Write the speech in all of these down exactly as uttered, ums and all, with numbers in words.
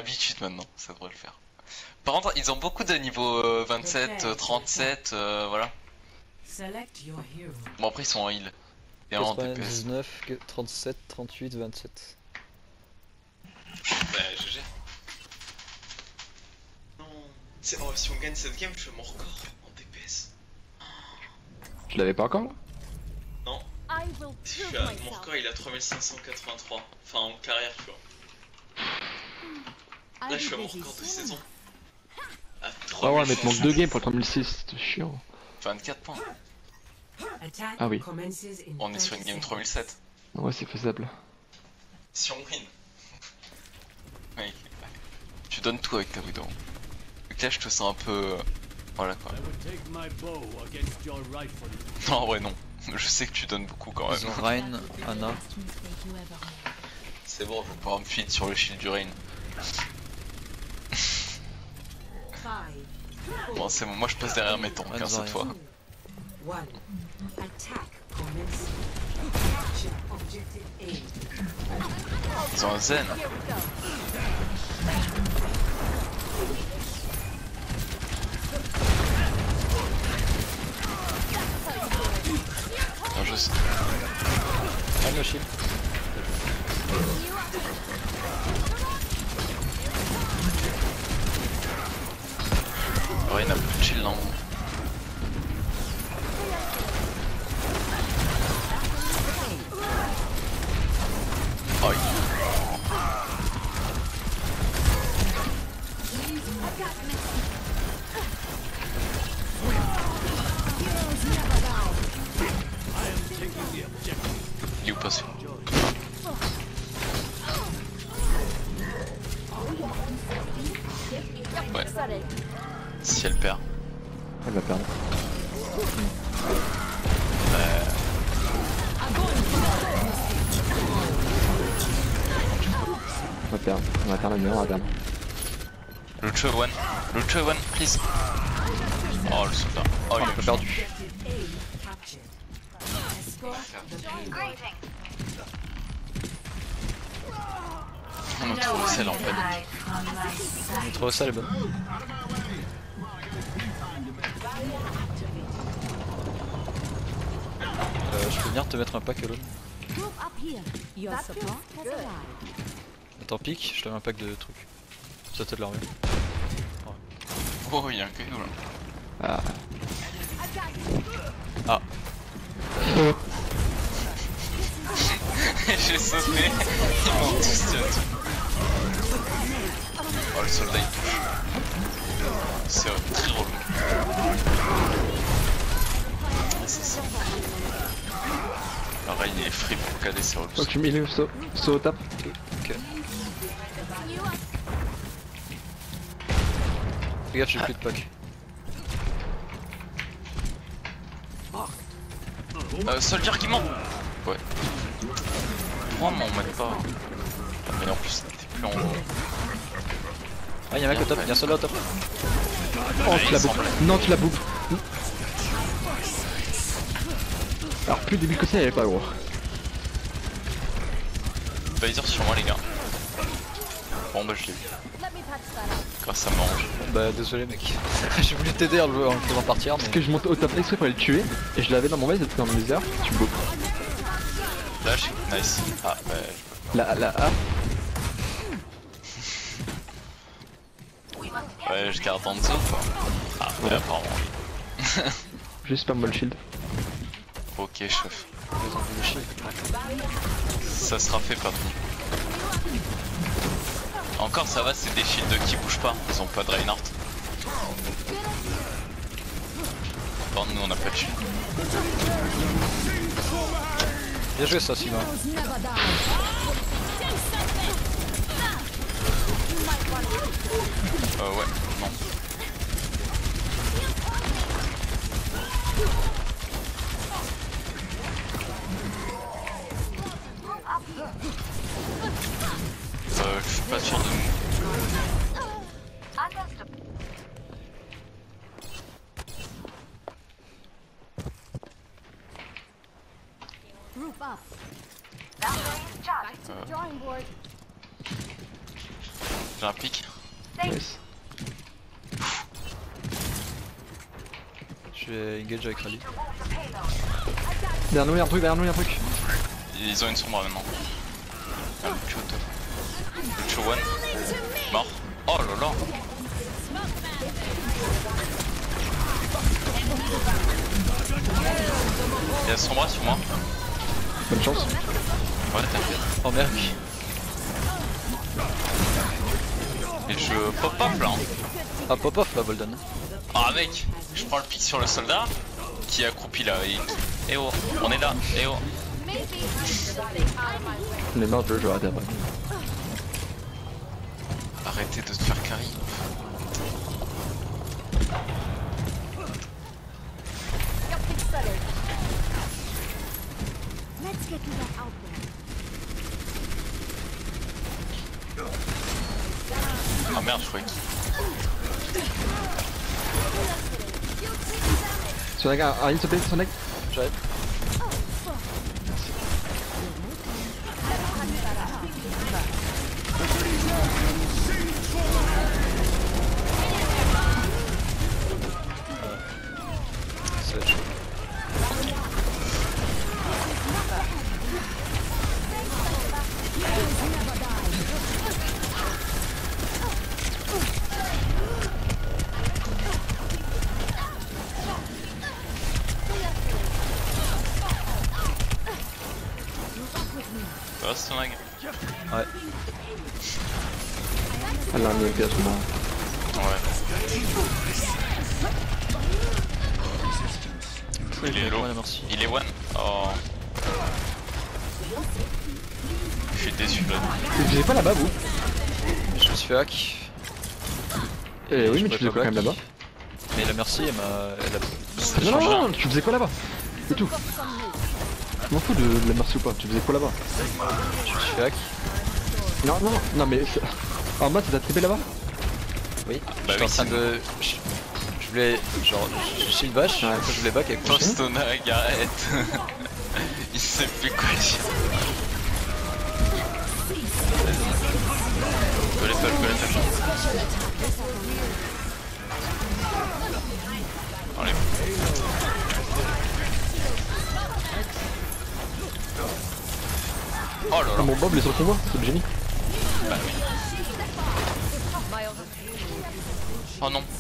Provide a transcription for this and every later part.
l'habitude maintenant, ça devrait le faire. Par contre, ils ont beaucoup de niveau euh, vingt-sept, euh, trente-sept, euh, voilà. Bon après ils sont en heal. Et en D P S. quatre-vingt-dix-neuf, trente-sept, trente-huit, vingt-sept. Bah G G. Non. Oh, si on gagne cette game, je fais mon record en D P S. Tu l'avais pas encore là? Non. Je suis à... Mon record il est à trois mille cinq cent quatre-vingt-trois. Enfin en carrière tu vois. Là je suis à mon record de saison. À Ah ouais mais te manque deux games pour trois mille six, c'est chiant. vingt-quatre points. Ah oui. On est sur une game trois mille sept. Ouais c'est faisable. Si on win. Mec, tu donnes tout avec ta Widow. Donc là je te sens un peu... Voilà quoi. Non ouais non. Je sais que tu donnes beaucoup quand même. Ils ont Rein, Anna. C'est bon, je vais pouvoir me feed sur le shield du Rein. Bon c'est bon, moi je passe derrière mes tanks hein, cette fois. Ils ont un zen. Non, je sais. Ah le shield. Ouais, il n'a plus de shield en haut. Oh, il... Il est où passé? Ouais. Si elle perd. Elle va perdre. Euh... On va perdre. On va perdre la nuit, on va perdre. Lucho one. Lucho one, please. Oh le soldat. Oh il a perdu. On est trop excellent en fait. On est trop ça les bonnes. Euh, je peux venir te mettre un pack alone. Attends pique, je te mets un pack de trucs. Ça t'aide l'armée. Ouais. Oh il y a un caillou là. Ah. Ah. J'ai sauté, ils m'ont tous tiré dessus. Oh le soldat il touche. C'est très relou. C'est ça. Alors il est free pour caler, c'est relou. Oh tu mets le saut, saut au tap. Ok. Fais gaffe j'ai plus de pack. Euh, soldier qui ment. Ouais. Moi m'en met pas. Mais en plus t'es plus en haut. Ah y'a un mec au top, y'a un soldat au top. Oh tu la bouffes. Non tu la bouffes. Alors plus débile que ça, il avait pas gros. Visor sur moi les gars. Bon bah je l'ai vu. Grâce à mange. Bah désolé mec. J'ai voulu t'aider en le faisant partir mais... Parce que je monte au top exprès pour aller le tuer, et je l'avais dans mon mail, dans mes heures, tu me bouffes. Dash, nice. Ah bah... La la A. Ouais je garde en dessous quoi. Ah ouais apparemment. Juste pas moi le shield. Ok chef. Ça sera fait patron. Encore ça va, c'est des shields qui bougent pas, ils ont pas de Reinhardt. Par contre nous on a pas de shield. Bien joué ça Sylvain. Euh ouais, non. Euh, je suis pas sûr de nous. Euh... J'ai un pic. Nice. Je vais engage avec Rally. Derrière nous, y'a un truc, derrière nous, y'a un truc. Ils ont une sombre maintenant. Ah, le Cho deux. Le Cho one. Mort. Oh là là. Il y a Sombra sur moi. Bonne chance. Ouais, t'inquiète. Oh merde. Et je pop off là. Ah pop off là Bolden. Ah mec, je prends le pic sur le soldat qui est accroupi là. Et... Eh oh, on est là. Eh oh. On est mort, je vais arrêter après. Arrêtez de te faire carry. Ah merde, je croyais qu'il... Sonic, un un s'il te plaît, Sonic. J'arrive. Ça va être chaud. Ça va, c'est ton mag? Ouais. Elle a un E P à ce moment. Ouais. Il est low. Ouais, merci. Il est one. Oh. Je suis déçu là. Vous faisiez pas là-bas, vous? Je me suis fait hack. Eh oui, Je mais peux tu faisais pas quoi quand même back. là-bas? Mais la merci elle m'a. Elle a... Ça Non, change non, rien. non, tu faisais quoi là-bas? C'est tout. Je m'en fous de, de la merci ou pas, tu faisais quoi là-bas? Je me suis fait hack. Non, non, non, mais. c'est- En mode, t'as T P là-bas? Oui. Bah J'étais en oui, train c'est de. Je, je voulais. Genre, j'ai shield bash, Ouais. après je voulais back avec mon Toi, shield. Stonag, arrête. Il sait plus quoi dire. Je connais pas, je connais pas. Enlève. Oh là là. Mon Bob, les autres convois, c'est le génie. Bah oui. Oh non.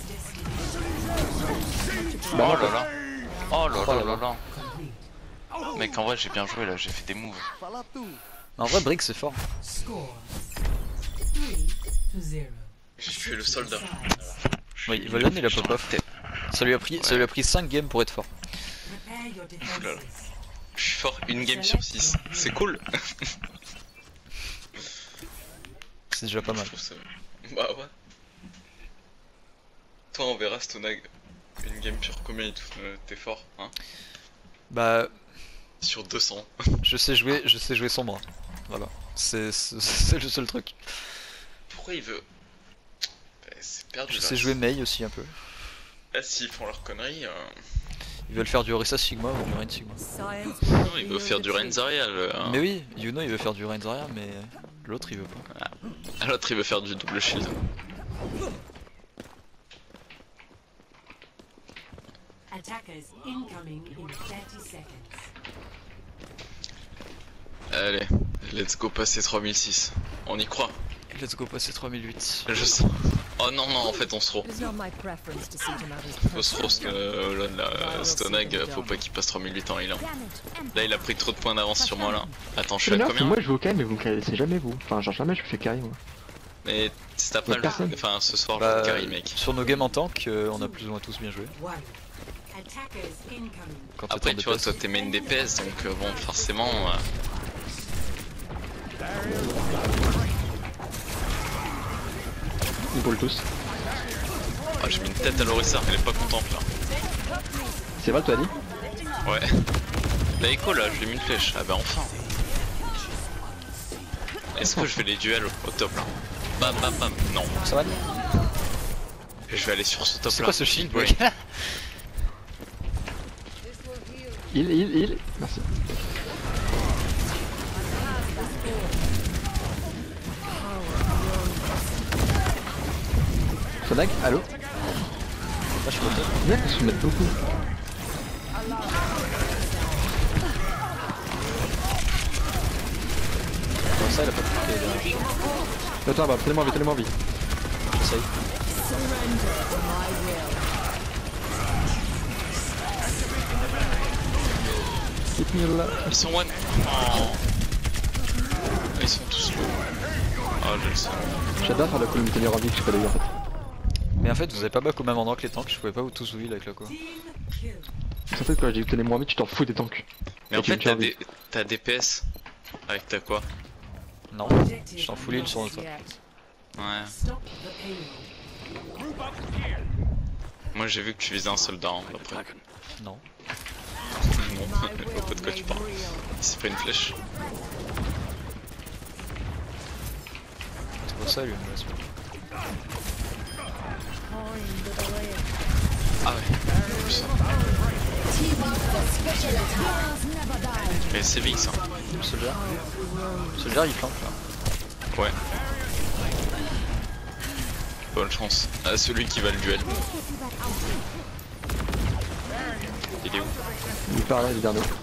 Bah, Oh non, là là. Oh là Oh là là là là. là. Mec, en vrai, j'ai bien joué là, j'ai fait des moves. En vrai, Brick c'est fort. Score three to zero. J'ai fait le soldat. Oui, Bolden il a pop off. Ça lui a pris, ça lui a pris cinq games pour être fort. Prepare your Oulala. defenses. Je suis fort une game sur six. C'est cool. C'est déjà pas mal. Je trouve ça- Bah ouais. Toi, on verra Stonag. Une game sur combien et tout, euh, t'es fort, hein? Bah, Sur deux cents. je sais jouer, je sais jouer sombre. Voilà. C'est c'est- c'est le seul truc. Pourquoi il veut... Bah, c'est perdu Je là. sais jouer Mei aussi un peu. Là, s'ils font leur connerie, euh... Ils veulent faire du Orisa Sigma ou du Rain Sigma. Science non, will il veut reveal faire the du truth. Renzarial. Euh... Mais oui, Yuno il veut faire du Rain Zarya, mais l'autre il veut pas. Ah, l'autre, il veut faire du double shield. Attackers incoming in thirty seconds. Allez, let's go passer trois mille six. On y croit. Let's go passer trois mille huit. Je sens. Oh non, non, en fait, on se roule. It's not my preference to see to matters Faut se roast euh, là, là, Stonag, faut pas qu'il passe trois mille huit en heal. Là, il a pris trop de points d'avance sur moi là. Attends, je suis C'est à bien, combien? moi je vais au carry, mais vous me carrez jamais vous. Enfin, genre jamais je fais carry moi. Mais si t'as pas le... personne. Enfin, ce soir, Bah, je vais carry, mec. sur nos games en tank, euh, on a plus ou moins tous bien joué. One. Attackers incoming. Quand Après, t'es tu vois, toi, t'es main D P S, donc euh, bon, forcément... euh, Ils brûlent tous. Ah, j'ai mis une tête à l'Orissa, elle est pas contente là. C'est vrai, tu as dit? Ouais. La écho là, je lui ai mis une flèche. Ah bah enfin. Est-ce que je vais les duels au top là? Bam bam bam. Non. Ça va? Je vais aller sur ce top là. C'est quoi ce shield, Oui. mec? Il, il, il. Merci. Ça lag? Allô? Là je suis content. Mec, ils se mettent beaucoup. Comme ça il a pas cliqué derrière. Attends, bah, tellement envie, tellement envie. J'essaye. Keep me là. Ils sont one. Oh. Ils sont tous low. Ah, je le sais. J'adore faire le coup de me tenir en vie que je fais d'ailleurs en fait. Mais en fait vous avez pas back au même endroit que les tanks, je pouvais pas vous tous vous heal avec la co. Team kill. En fait, quand j'ai dit tenez-moi en vie, tu t'en fous des tanks. Mais Et en tu fait, me tiens t'as en vie. des... t'as D P S avec ta quoi? Non, je t'en full heal sur notre. Yet. Ouais. Stop the payload. Moi j'ai vu que tu visais un soldat hein, d'après. Non. Non, je vois pas de quoi tu parles. C'est pas une flèche. C'est pour ça lui me laisse pas. Ah ouais. Putain. Mais c'est vite ça. Soldier. Soldier il flanque là. Ouais. Bonne chance à celui qui va le duel. Il est où? Il est par là, il est derrière nous.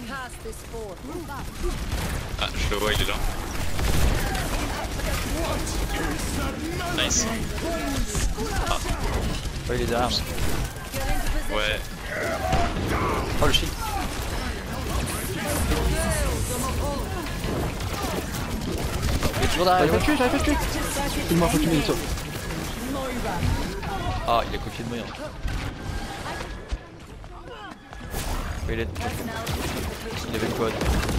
Ah, je le vois, il est là. Nice. Ah, Ouais il est derrière. ouais. Oh le shit. Il est toujours derrière. J'arrive à le tuer, j'arrive à le tuer. Il m'a foutu une sauve. Ah il a copié de moyen. Il est... Il avait le quad.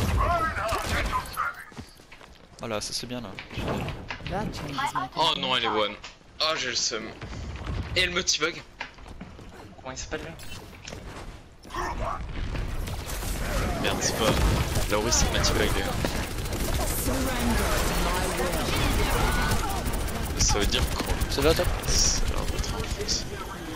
Voilà, ça c'est bien là. That changes my Oh non, elle est one. Oh, j'ai le seum. Et elle me t-bug. Comment il s'appelle lui? Merde, c'est pas. Là oui, c'est ma t-bug. Ça veut dire quoi? C'est là top. C'est l'air d'être en fait.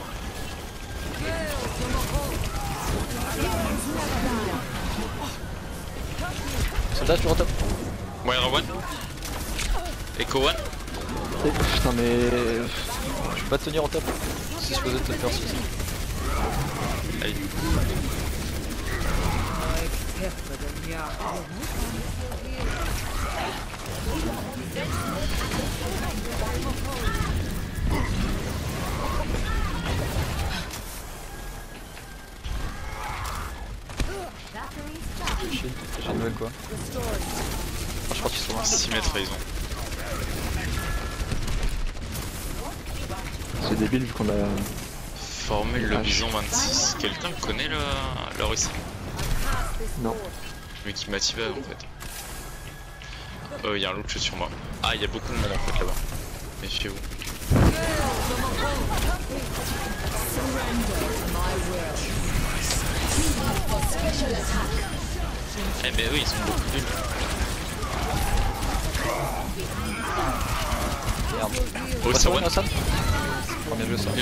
C'est là toujours top. Moira one. Echo one. Eh, putain, mais. Je peux pas te tenir en top. C'est supposé te faire souci. Allez. Shit, j'ai une nouvelle quoi. Ah, je crois qu'ils sont là. six mètres ils ont. C'est débile vu qu'on a. Formule le Ah, bison vingt-six. Quelqu'un connaît le, le récit? Non. Celui qui m'a tibé en fait. Euh, il y a un loot sur moi. Ah, il y a beaucoup de monde en fait là-bas. Méfiez-vous. Eh mais oui, ils sont beaucoup nuls. Merde. Oh, ça ça one, one. Hassan. Premier jeu ça. Bien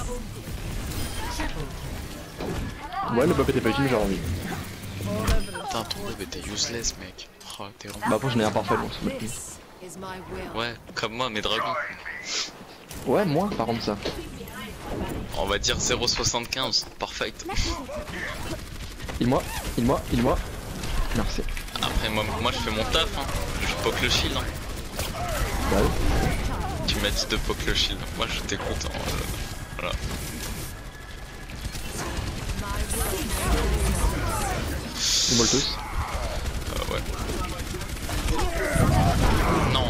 joué. Ouais, le Bob était pas utile, j'ai envie. Putain, ton bob était useless, mec. Oh, t'es vraiment. Bah, après, j'en ai un parfait, donc ça me plaît. This is my will. Ouais, comme moi, mes dragons. Ouais, moi, par contre, ça. On va dire zéro virgule soixante-quinze. Parfait. Il moi, il moi, il moi. Merci. Après, moi, moi je fais mon taf. Hein. Je poke le shield. Hein. Bah oui. Tu m'as dit de poke le shield. Moi, je t'écoute. Hein. Voilà. Ils volent tous. Euh, ouais. Non.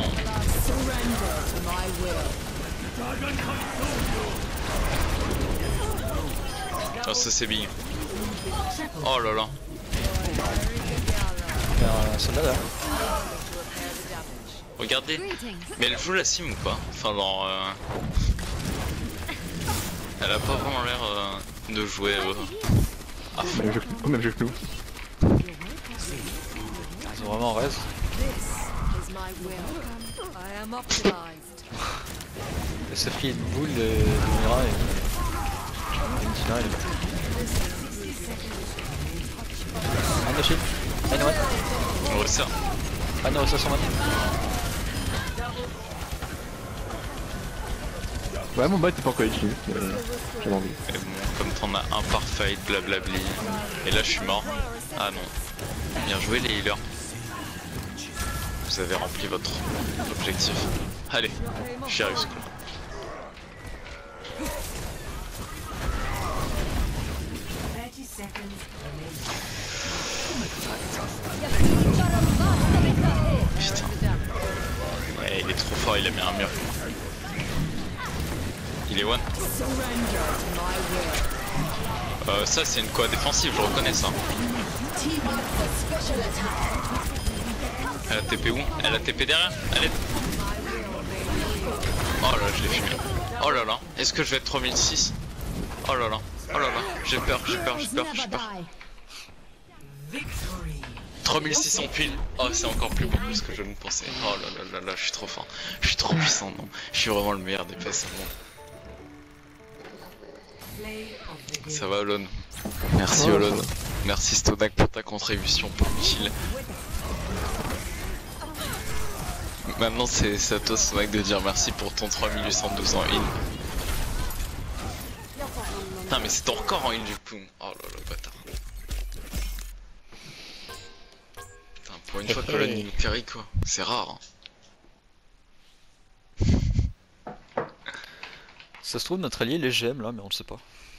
Oh, ça c'est bien. Oh là là. Il y a un soldat là. Regardez. Mais elle joue la sim ou pas? Enfin, genre. Euh... Elle a pas vraiment l'air euh, de jouer. Euh... Ah, Même jeu que nous. Même jeu que nous. Ils sont vraiment en res. This is my will. I am optimized. Le sauf qu'il y a une boule de, de Mira et. et une Tina elle est là. Un de shield. Un one. on resserre. Un de ressources en one. Ouais, mon bail était pas encore écrit, mais j'avais envie. Mais bon, comme t'en as un par fight, blablabli. Et là je suis mort. Ah non. Bien joué les healers. Vous avez rempli votre objectif. Allez, Sheriff School. thirty seconds remaining. Putain. Ouais, il est trop fort, il a mis un mur. Il est one. Euh, ça c'est une quoi défensive, je reconnais ça. Elle a T P où? Elle a T P derrière? Elle est... Oh là là, je l'ai fumé. Oh là là, est-ce que je vais être trois mille six? Oh là là, oh là là, j'ai peur, j'ai peur, j'ai peur, j'ai peur. Victory. trois mille six cents pile. Oh, c'est encore plus beau que ce que je ne pensais. Oh là là là là, je suis trop fort. Je suis trop puissant, non. Je suis vraiment le meilleur des P S au monde. Play of the game. Ça va, Olon? Merci, Oh, Olon. ça va. Merci, Stodak, pour ta contribution pour le kill. Maintenant, c'est c'est à toi, Stodak, de dire merci pour ton trois mille huit cent douze en heal. Putain, mais c'est ton record en heal du coup. Oh là là, bâtard. Putain, pour une fois que Olon il nous carry, quoi. C'est rare. Hein. Ça se trouve, notre allié il est G M là, mais on le sait pas.